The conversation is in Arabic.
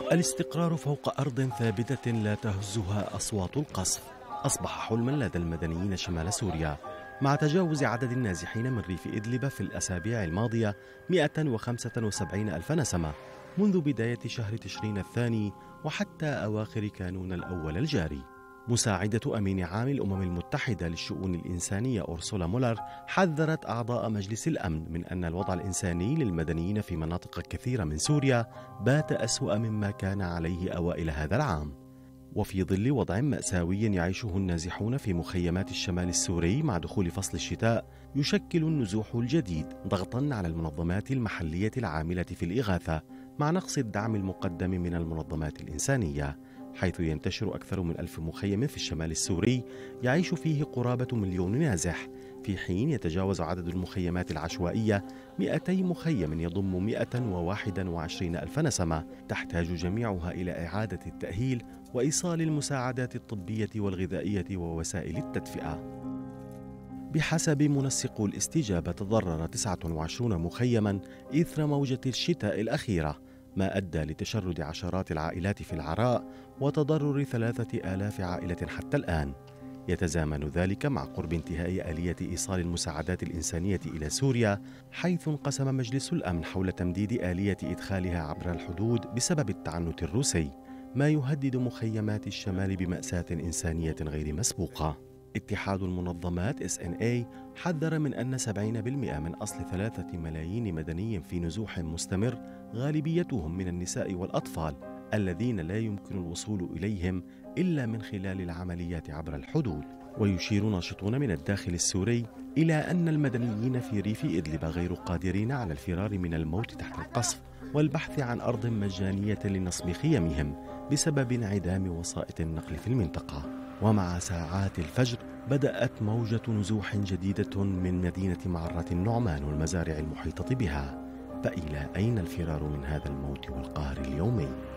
الاستقرار فوق أرض ثابتة لا تهزها أصوات القصف أصبح حلما لدى المدنيين شمال سوريا، مع تجاوز عدد النازحين من ريف إدلب في الأسابيع الماضية 175 ألف نسمة منذ بداية شهر تشرين الثاني وحتى أواخر كانون الأول الجاري. مساعدة أمين عام الأمم المتحدة للشؤون الإنسانية أورسولا مولر حذرت أعضاء مجلس الأمن من أن الوضع الإنساني للمدنيين في مناطق كثيرة من سوريا بات أسوأ مما كان عليه أوائل هذا العام. وفي ظل وضع مأساوي يعيشه النازحون في مخيمات الشمال السوري مع دخول فصل الشتاء، يشكل النزوح الجديد ضغطا على المنظمات المحلية العاملة في الإغاثة مع نقص الدعم المقدم من المنظمات الإنسانية، حيث ينتشر أكثر من 1000 مخيم في الشمال السوري يعيش فيه قرابة 1,000,000 نازح، في حين يتجاوز عدد المخيمات العشوائية 200 مخيم يضم 121 ألف نسمة تحتاج جميعها إلى إعادة التأهيل وإيصال المساعدات الطبية والغذائية ووسائل التدفئة. بحسب منسق الاستجابة تضرر 29 مخيما إثر موجة الشتاء الأخيرة، ما أدى لتشرد عشرات العائلات في العراء وتضرر 3000 عائلة حتى الآن. يتزامن ذلك مع قرب انتهاء آلية إيصال المساعدات الإنسانية إلى سوريا، حيث انقسم مجلس الأمن حول تمديد آلية إدخالها عبر الحدود بسبب التعنت الروسي، ما يهدد مخيمات الشمال بمأساة إنسانية غير مسبوقة. اتحاد المنظمات SNA حذر من أن 70% من أصل 3 ملايين مدني في نزوح مستمر، غالبيتهم من النساء والأطفال الذين لا يمكن الوصول إليهم إلا من خلال العمليات عبر الحدود. ويشير ناشطون من الداخل السوري إلى أن المدنيين في ريف إدلب غير قادرين على الفرار من الموت تحت القصف والبحث عن أرض مجانية لنصب خيمهم بسبب انعدام وسائط النقل في المنطقة. ومع ساعات الفجر بدأت موجة نزوح جديدة من مدينة معرة النعمان والمزارع المحيطة بها، فإلى أين الفرار من هذا الموت والقهر اليومي؟